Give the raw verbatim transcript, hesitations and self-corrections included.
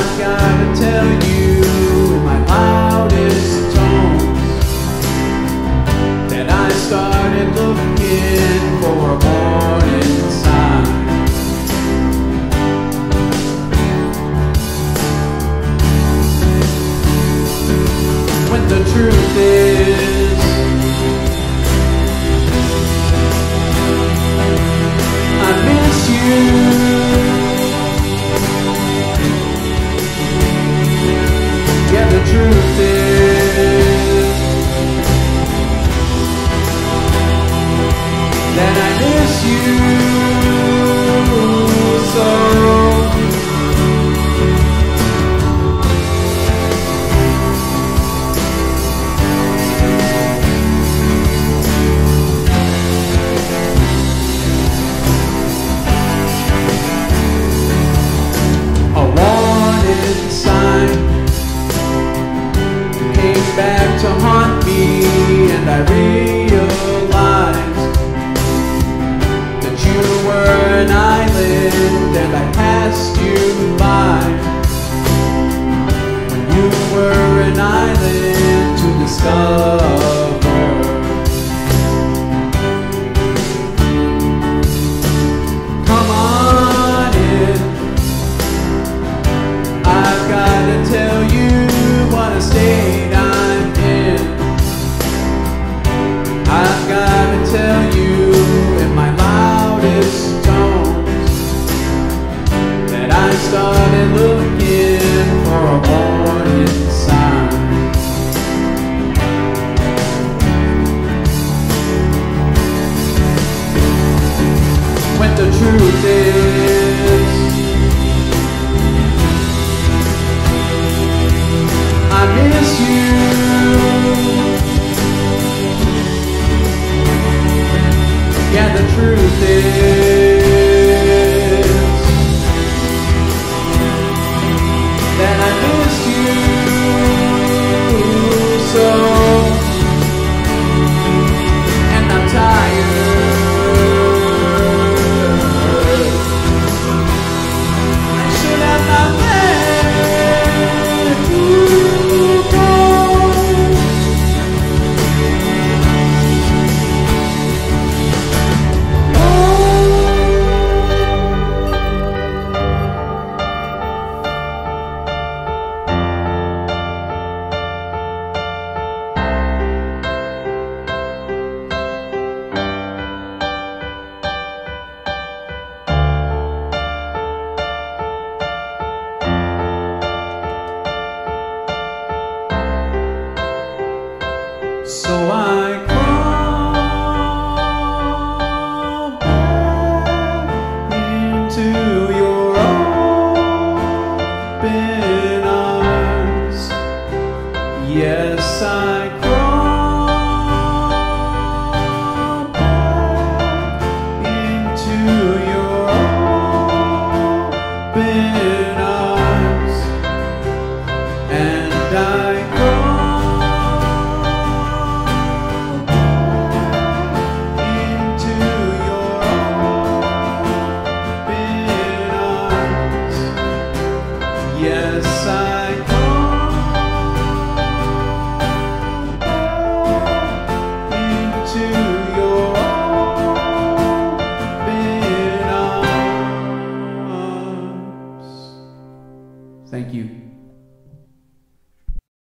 I've gotta tell you in my loudest tones that I started looking for a warning sign. When the truth is, I miss you. Yeah, the truth is that I miss you so. A warning sign came back to haunt me, and I realized that you were an island and I passed you by. When you were an island to discover, come on in, I've gotta tell you what a state I'm in. I've gotta tell you in my loudest tones that I started looking for a warning sign. When the truth is, I miss you. Yeah, the truth is that I miss you so, and I'm tired. I should have not let you go. So I crawl back into your open arms. Yes, I crawl back into your open arms, and I crawl Yes, I crawl into your open arms. Thank you.